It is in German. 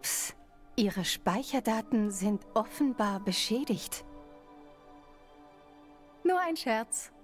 Ups, Ihre Speicherdaten sind offenbar beschädigt. Nur ein Scherz.